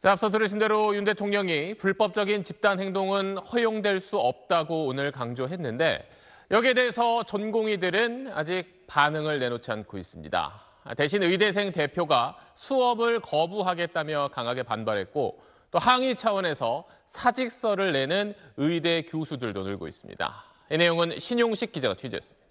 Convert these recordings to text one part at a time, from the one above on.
자, 앞서 들으신 대로 윤 대통령이 불법적인 집단 행동은 허용될 수 없다고 오늘 강조했는데 여기에 대해서 전공의들은 아직 반응을 내놓지 않고 있습니다. 대신 의대생 대표가 수업을 거부하겠다며 강하게 반발했고 또 항의 차원에서 사직서를 내는 의대 교수들도 늘고 있습니다. 이 내용은 신용식 기자가 취재했습니다.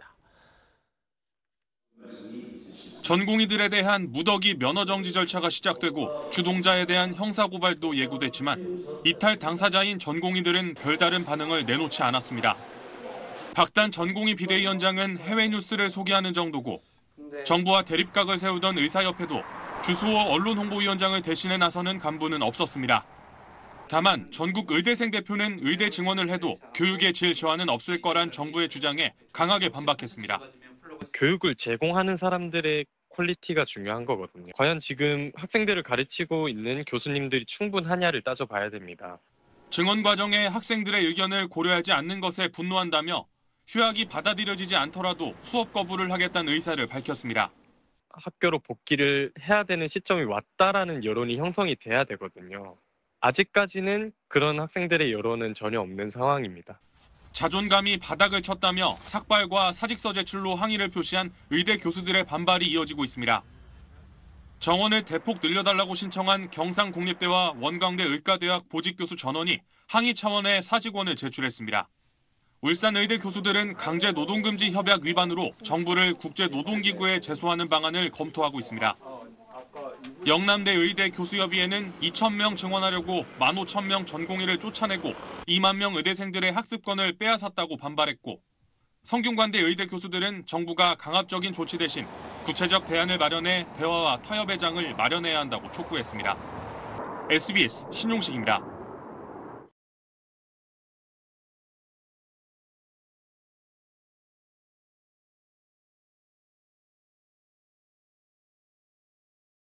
전공의들에 대한 무더기 면허 정지 절차가 시작되고 주동자에 대한 형사고발도 예고됐지만 이탈 당사자인 전공의들은 별다른 반응을 내놓지 않았습니다. 박단 전공의 비대위원장은 해외 뉴스를 소개하는 정도고 정부와 대립각을 세우던 의사협회도 주수호 언론홍보위원장을 대신해 나서는 간부는 없었습니다. 다만 전국 의대생 대표는 의대 증원을 해도 교육의 질 저하는 없을 거란 정부의 주장에 강하게 반박했습니다. 교육을 제공하는 사람들의 퀄리티가 중요한 거거든요. 과연 지금 학생들을 가르치고 있는 교수님들이 충분하냐를 따져봐야 됩니다. 증원 과정에 학생들의 의견을 고려하지 않는 것에 분노한다며 휴학이 받아들여지지 않더라도 수업 거부를 하겠다는 의사를 밝혔습니다. 학교로 복귀를 해야 되는 시점이 왔다라는 여론이 형성이 돼야 되거든요. 아직까지는 그런 학생들의 여론은 전혀 없는 상황입니다. 자존감이 바닥을 쳤다며 삭발과 사직서 제출로 항의를 표시한 의대 교수들의 반발이 이어지고 있습니다. 정원을 대폭 늘려달라고 신청한 경상국립대와 원광대 의과대학 보직교수 전원이 항의 차원의 사직원을 제출했습니다. 울산 의대 교수들은 강제노동금지 협약 위반으로 정부를 국제노동기구에 제소하는 방안을 검토하고 있습니다. 영남대 의대 교수협의회는 2,000명 증원하려고 15,000명 전공의를 쫓아내고 2만 명 의대생들의 학습권을 빼앗았다고 반발했고 성균관대 의대 교수들은 정부가 강압적인 조치 대신 구체적 대안을 마련해 대화와 타협의 장을 마련해야 한다고 촉구했습니다. SBS 신용식입니다.